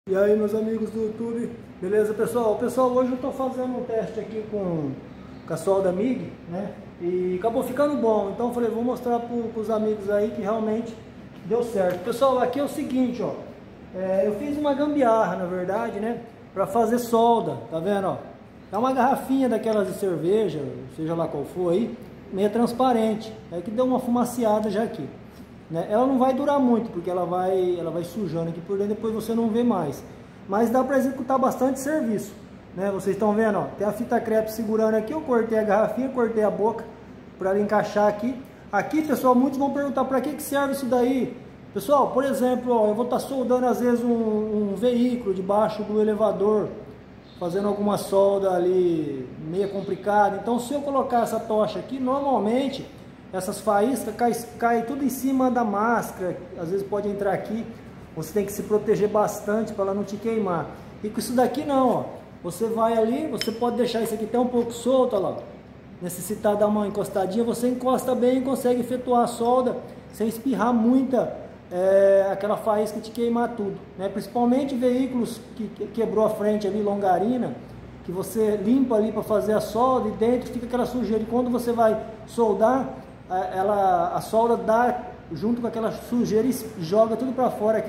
E aí, meus amigos do YouTube, beleza, pessoal? Pessoal, hoje eu estou fazendo um teste aqui com a solda MIG, né? E acabou ficando bom, então eu falei, vou mostrar para os amigos aí que realmente deu certo. Pessoal, aqui é o seguinte, ó, eu fiz uma gambiarra, na verdade, né? Para fazer solda, tá vendo, ó? É uma garrafinha daquelas de cerveja, seja lá qual for aí, meio transparente, é que deu uma fumaciada já aqui. Ela não vai durar muito, porque ela vai sujando aqui por dentro, depois você não vê mais. Mas dá para executar bastante serviço, né? Vocês estão vendo, ó, tem a fita crepe segurando aqui, eu cortei a garrafinha, cortei a boca para ela encaixar aqui. Aqui, pessoal, muitos vão perguntar para que serve isso daí. Pessoal, por exemplo, ó, eu vou estar soldando às vezes um veículo debaixo do elevador, fazendo alguma solda ali meio complicada. Então, se eu colocar essa tocha aqui, normalmente essas faíscas caem tudo em cima da máscara, às vezes pode entrar aqui, você tem que se proteger bastante para ela não te queimar. E com isso daqui não, ó, você vai ali, você pode deixar isso aqui até um pouco solto, ó lá, necessitar dar uma encostadinha, você encosta bem e consegue efetuar a solda sem espirrar muita, aquela faísca te queimar tudo, né? Principalmente veículos que quebrou a frente ali, longarina, que você limpa ali para fazer a solda e dentro fica aquela sujeira, e quando você vai soldar, a solda dá junto com aquela sujeira e joga tudo para fora,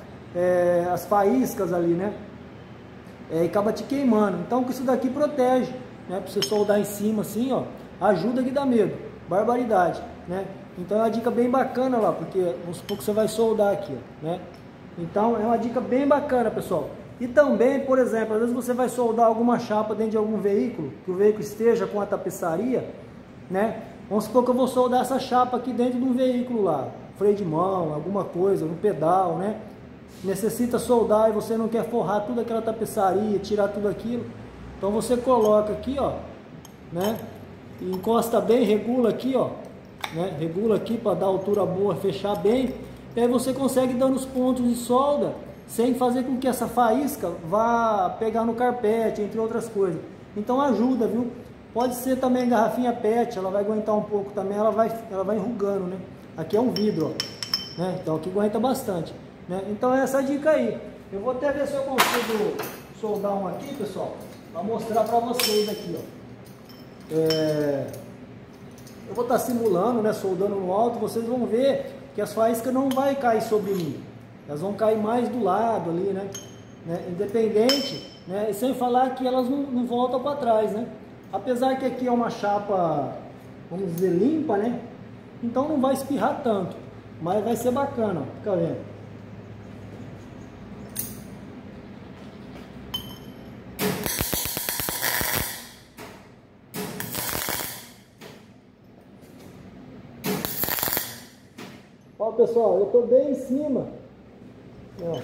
as faíscas ali, né? E acaba te queimando. Então isso daqui protege, né? Para você soldar em cima assim, ó, ajuda que dá medo, barbaridade, né? Então é uma dica bem bacana lá, porque vamos supor que você vai soldar aqui, ó, né? Então é uma dica bem bacana, pessoal. E também, por exemplo, às vezes você vai soldar alguma chapa dentro de algum veículo, que o veículo esteja com a tapeçaria, né? Vamos supor que eu vou soldar essa chapa aqui dentro de um veículo lá, freio de mão, alguma coisa, no pedal, né? Necessita soldar e você não quer forrar toda aquela tapeçaria, tirar tudo aquilo. Então você coloca aqui, ó, né? E encosta bem, regula aqui, ó, né? Regula aqui para dar altura boa, fechar bem. E aí você consegue dar os pontos de solda sem fazer com que essa faísca vá pegar no carpete, entre outras coisas. Então ajuda, viu? Pode ser também garrafinha PET, ela vai aguentar um pouco também, ela vai enrugando, né? Aqui é um vidro, ó, né? Então aqui aguenta bastante, né? Então é essa dica aí. Eu vou até ver se eu consigo soldar um aqui, pessoal, para mostrar para vocês aqui, ó. Eu vou estar simulando, né? Soldando no alto, vocês vão ver que as faíscas não vai cair sobre mim. Elas vão cair mais do lado ali, né? Independente, né? E sem falar que elas não voltam para trás, né? Apesar que aqui é uma chapa, vamos dizer, limpa, né? Então não vai espirrar tanto, mas vai ser bacana, ó. Fica vendo. Ó, pessoal, eu tô bem em cima, ó.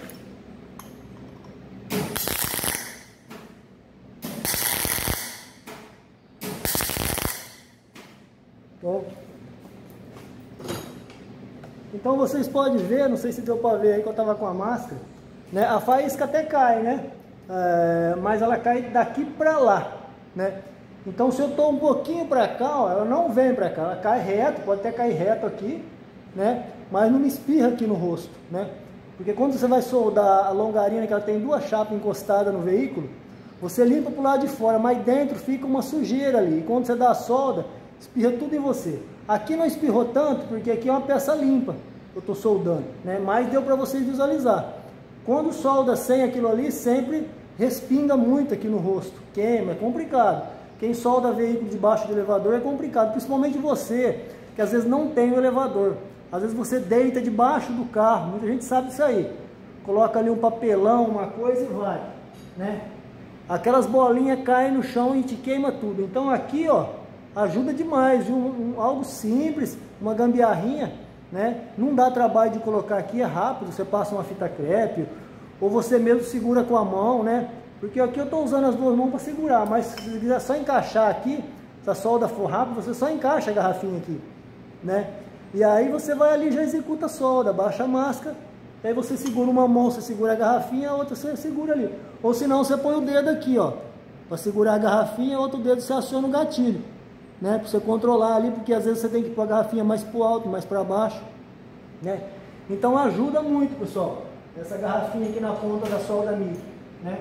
Então vocês podem ver, não sei se deu para ver aí que eu estava com a máscara, né? A faísca até cai, né? Mas ela cai daqui para lá, né? Então se eu estou um pouquinho para cá, ó, ela não vem para cá, ela cai reto, pode até cair reto aqui, né? Mas não me espirra aqui no rosto, né? Porque quando você vai soldar a longarina, que ela tem duas chapas encostadas no veículo, você limpa para o lado de fora, mas dentro fica uma sujeira ali, e quando você dá a solda, espirra tudo em você. Aqui não espirrou tanto, porque aqui é uma peça limpa, eu estou soldando, né? Mas deu para vocês visualizar. Quando solda sem aquilo ali, sempre respinga muito aqui no rosto, queima, é complicado. Quem solda veículo debaixo do elevador é complicado, principalmente você, que às vezes não tem o elevador. Às vezes você deita debaixo do carro, muita gente sabe disso aí. Coloca ali um papelão, uma coisa e vai, né? Aquelas bolinhas caem no chão e te queima tudo. Então aqui, ó, ajuda demais, algo simples, uma gambiarrinha, né? Não dá trabalho de colocar aqui, é rápido, você passa uma fita crepe, ou você mesmo segura com a mão, né? Porque aqui eu estou usando as duas mãos para segurar, mas se você quiser só encaixar aqui, se a solda for rápida, você só encaixa a garrafinha aqui, né? E aí você vai ali e já executa a solda, baixa a máscara, aí você segura uma mão, você segura a garrafinha, a outra você segura ali. Ou senão você põe o dedo aqui, ó, para segurar a garrafinha, outro dedo você aciona o gatilho, né? Para você controlar ali, porque às vezes você tem que pôr a garrafinha mais para o alto, mais para baixo, né? Então ajuda muito, pessoal. essa garrafinha aqui na ponta da solda MIG, né?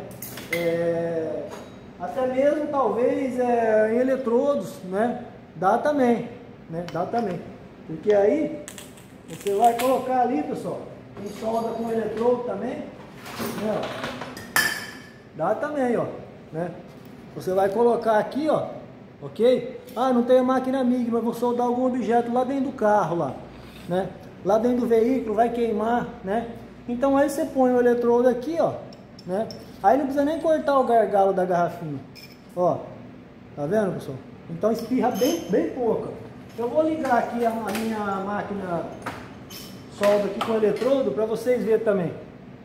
Até mesmo talvez em eletrodos, né? Dá também, né? Dá também, porque aí você vai colocar ali, pessoal, tem solda com eletrodo também, né? Dá também, ó, né? Você vai colocar aqui, ó, ok? Ah, não tenho máquina MIG, mas vou soldar algum objeto lá dentro do carro, lá, né? Lá dentro do veículo, vai queimar, né? Então aí você põe o eletrodo aqui, ó, né? Aí não precisa nem cortar o gargalo da garrafinha, ó, tá vendo, pessoal? Então espirra bem pouco. Eu vou ligar aqui a minha máquina solda aqui com o eletrodo para vocês verem também.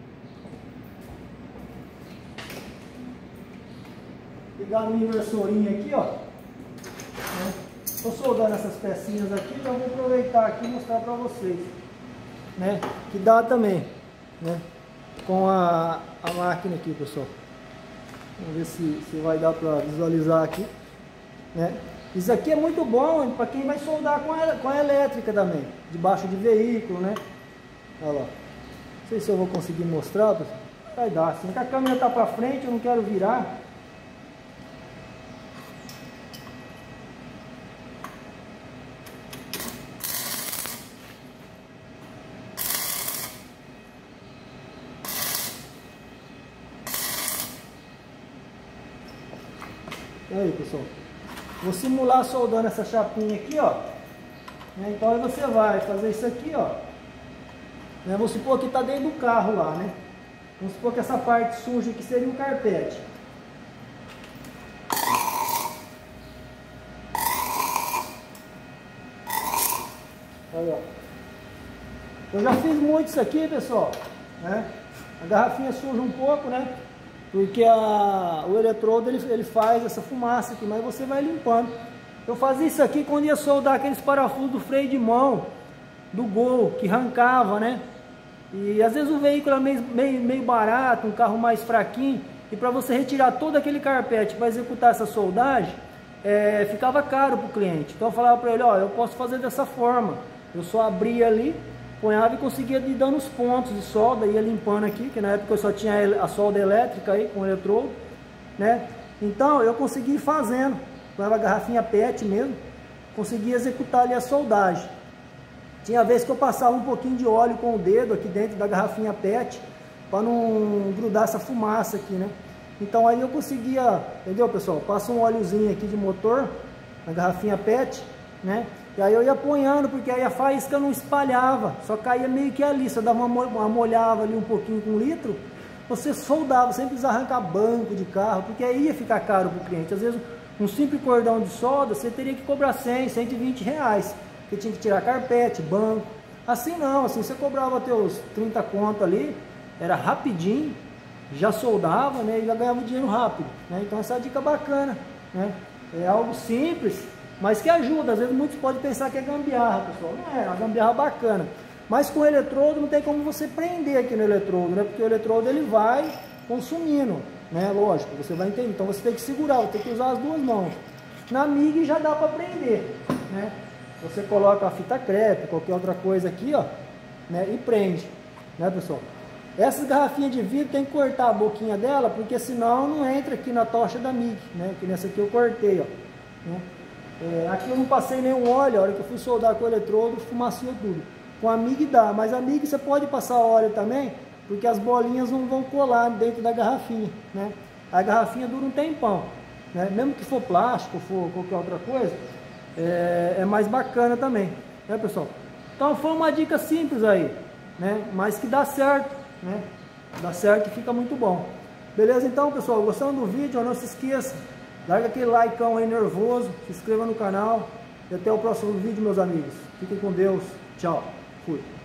Ligar a minha inversorinha aqui, ó. Estou soldando essas pecinhas aqui, então eu vou aproveitar aqui e mostrar para vocês, né? Que dá também, né? Com a máquina aqui, pessoal. Vamos ver se vai dar para visualizar aqui, né? Isso aqui é muito bom para quem vai soldar com a elétrica também, debaixo de veículo, né? Olha lá. Não sei se eu vou conseguir mostrar, pessoal. Vai dar, assim que a câmera está para frente, eu não quero virar. Aí, pessoal, vou simular soldando essa chapinha aqui, ó. Então aí você vai fazer isso aqui, ó. Vamos supor que tá dentro do carro lá, né? Vamos supor que essa parte suja aqui seria um carpete. Aí, ó. Eu já fiz muito isso aqui, pessoal, né? A garrafinha suja um pouco, né? Porque o eletrodo ele faz essa fumaça aqui, mas você vai limpando. Eu fazia isso aqui quando ia soldar aqueles parafusos do freio de mão do Gol, que arrancava, né? E às vezes o veículo é meio barato, um carro mais fraquinho, e para você retirar todo aquele carpete para executar essa soldagem, ficava caro para o cliente. Então eu falava para ele, ó, eu posso fazer dessa forma. Eu só abria ali, punhava e conseguia ir dando os pontos de solda, ia limpando aqui, que na época eu só tinha a solda elétrica aí com o eletrodo, né? Então eu consegui ir fazendo, com a garrafinha PET mesmo, consegui executar ali a soldagem. Tinha vez que eu passava um pouquinho de óleo com o dedo aqui dentro da garrafinha PET, para não grudar essa fumaça aqui, né? Então aí eu conseguia, entendeu, pessoal? Passa um óleozinho aqui de motor na garrafinha PET, né? E aí eu ia apoiando, porque aí a faísca não espalhava, só caía meio que ali. Você dava uma molhava ali um pouquinho com 1 litro, você soldava, sem precisar arrancar banco de carro, porque aí ia ficar caro para o cliente. Às vezes um simples cordão de solda, você teria que cobrar 100, 120 reais, porque tinha que tirar carpete, banco. Assim não, assim você cobrava teus 30 conto ali, era rapidinho, já soldava, né, e já ganhava dinheiro rápido, né? Então essa é uma dica bacana, né? É algo simples, mas que ajuda. Às vezes muitos podem pensar que é gambiarra, pessoal. Não é uma gambiarra bacana. Mas com o eletrodo não tem como você prender aqui no eletrodo, né? Porque o eletrodo ele vai consumindo, né? Lógico, você vai entender. Então você tem que segurar, tem que usar as duas mãos. Na MIG já dá para prender, né? Você coloca a fita crepe, qualquer outra coisa aqui, ó, né? E prende, né, pessoal? Essas garrafinhas de vidro tem que cortar a boquinha dela, porque senão não entra aqui na tocha da MIG, né? Que nessa aqui eu cortei, ó, né? Aqui eu não passei nenhum óleo. A hora que eu fui soldar com o eletrodo, fumaciou tudo. Com a MIG dá, mas a MIG você pode passar óleo também, porque as bolinhas não vão colar dentro da garrafinha, né? A garrafinha dura um tempão, né? Mesmo que for plástico, for qualquer outra coisa, é mais bacana também, né, pessoal? Então foi uma dica simples aí, né? Mas que dá certo, né? Dá certo e fica muito bom. Beleza? Então, pessoal, gostando do vídeo, não se esqueça, larga aquele likeão aí nervoso, se inscreva no canal e até o próximo vídeo, meus amigos. Fiquem com Deus. Tchau. Fui.